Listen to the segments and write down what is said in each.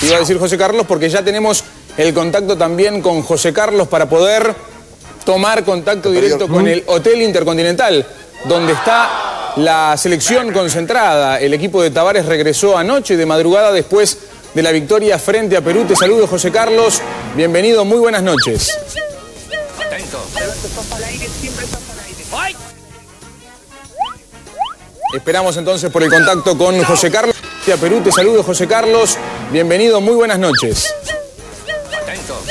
iba a decir José Carlos porque ya tenemos el contacto también con José Carlos para poder tomar contacto directo con el Hotel Intercontinental, donde está la selección concentrada. El equipo de Tabárez regresó anoche de madrugada después de la victoria frente a Perú. Te saludo, José Carlos. Bienvenido, muy buenas noches. Atento. Esperamos entonces por el contacto con José Carlos. A Perú, te saludo, José Carlos. Bienvenido, muy buenas noches. Atento.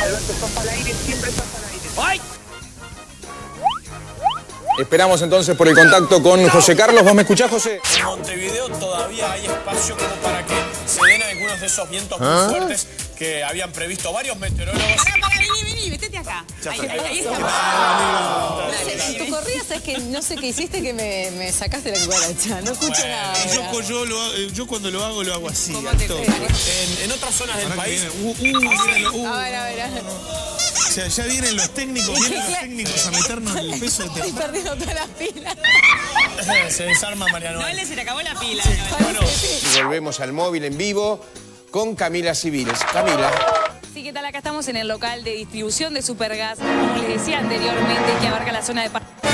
Esperamos entonces por el contacto con José Carlos. ¿Vos me escuchás, José? En Montevideo todavía hay espacio como para que se den algunos de esos vientos muy fuertes que habían previsto varios meteorólogos. Vení, metete acá. Ahí está. No sé, tu corrida es que no sé qué hiciste que me sacaste la cucaracha. No escucho nada. Yo cuando lo hago así. ¿Cómo te todo. En otras zonas del país. A ver. O sea, ya vienen los técnicos, a meternos en el peso de Estoy perdiendo todas las pilas. Se desarma Mariano. No, se le acabó la pila. Bueno, Y volvemos al móvil en vivo con Camila Civiles. Camila. Sí, ¿qué tal? Acá estamos en el local de distribución de Supergas, como les decía anteriormente, que abarca la zona de...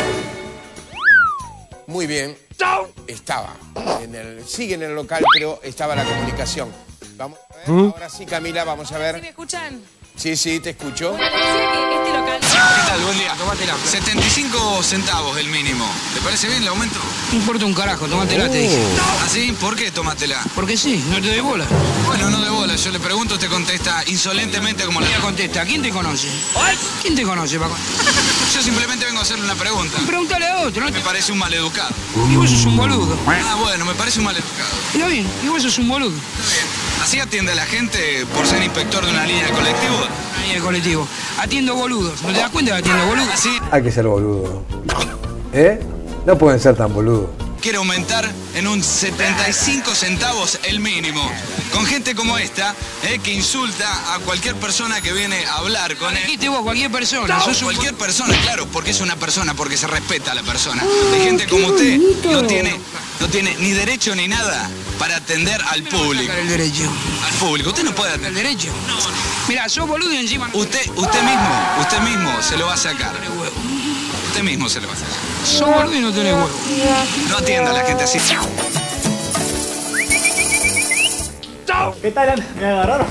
Muy bien. Estaba. Sigue en el local, pero estaba la comunicación. Vamos a ver. Ahora sí, Camila, vamos a ¿Sí ver. me escuchan? Sí, te escucho. Bueno, les decía que este local... ¿Qué tal? Buen día. Tómatela. 75 centavos el mínimo. ¿Le parece bien el aumento? No importa un carajo, tómatela, te dije. ¿Así? ¿Por qué tómatela? Porque sí, no te doy bola. Bueno, no de bola. Yo le pregunto, usted contesta insolentemente como la... Ella contesta, ¿quién te conoce? ¿Quién te conoce, Paco? Yo simplemente vengo a hacerle una pregunta. Pregúntale a otro, ¿no? Me parece un maleducado. Y vos sos un boludo. Ah, bueno, me parece un maleducado. Está bien, y vos sos un boludo. Está bien. ¿Así atiende a la gente por ser inspector de una línea de colectivo? Ahí en el colectivo. Atiendo boludos. ¿No te das cuenta que atiendo boludos? ¿Así? Hay que ser boludo. No pueden ser tan boludos. Quiere aumentar en un 75 centavos el mínimo. Con gente como esta, que insulta a cualquier persona que viene a hablar con él. Dijiste vos, cualquier persona. Sos un... Cualquier persona, claro, porque es una persona, porque se respeta a la persona. De gente como usted no tiene ni derecho ni nada para atender al público. El derecho. Al público. Usted no puede ¿El atender. derecho? Mira, sos boludo y encima... Usted mismo se lo va a sacar. Usted mismo se lo va a sacar. Sos boludo y no tenés huevo. No atienda a la gente así. ¿Qué tal, Ana? ¿Me agarraron?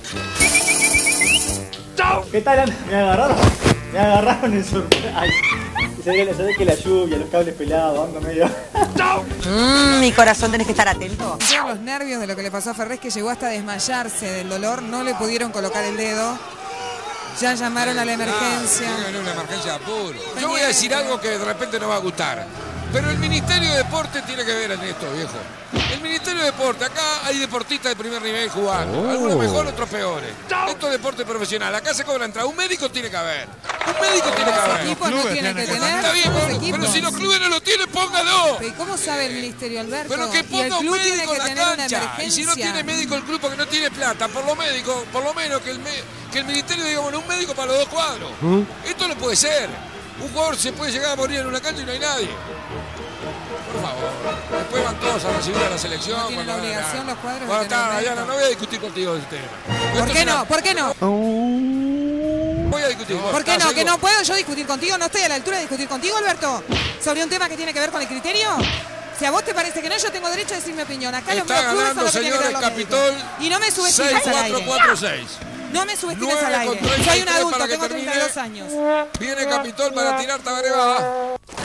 ¿Qué tal, Ana? ¿Me agarraron? Me agarraron en sorpresa. Ay, se ve que la lluvia, los cables pelados, ando medio... Mi corazón, tenés que estar atento. Todos los nervios de lo que le pasó a Ferrés, que llegó hasta desmayarse del dolor, no le pudieron colocar el dedo. Ya llamaron a la emergencia. Una emergencia pura. Yo voy a decir algo que de repente no va a gustar. Pero el Ministerio de Deporte tiene que ver en esto, viejo. El Ministerio de Deporte, acá hay deportistas de primer nivel jugando. Algunos mejores, otros peores. Esto es deporte profesional. Acá se cobra entrada. Un médico tiene que haber. Un médico tiene que Los haber. equipos no tienen que tener. Está bien, los pero equipos. si los clubes no lo tienen, póngalo. ¿Y cómo sabe el ministerio, Alberto? Pero que Y el ponga un club tiene médico que en la tener una cancha. emergencia. Y si no tiene médico el club porque no tiene plata, por lo menos que el ministerio diga, bueno, un médico para los dos cuadros. Esto no puede ser. Un jugador se puede llegar a morir en una cancha y no hay nadie. Por favor. Después van todos a recibir a la selección. No tienen la obligación los cuadros. Bueno, de tener está, un Diana, médico. no voy a discutir contigo del tema. ¿Por qué no? ¿Por qué no? Voy a discutir. ¿Por qué no? ¿Que no puedo yo discutir contigo? ¿No estoy a la altura de discutir contigo, Alberto? ¿Sobre un tema que tiene que ver con el criterio? Si a vos te parece que no, yo tengo derecho a decir mi opinión. Acá los Está clubes son ganando, los que tienen que ver señores, los Capitol. médicos. Y no me subestimes al aire. 6-4-4-6. No me subestimes al 9 aire. con 33 Soy un adulto, para que tengo termine. 32 años. Viene Capitol para tirar Tabaré Baja.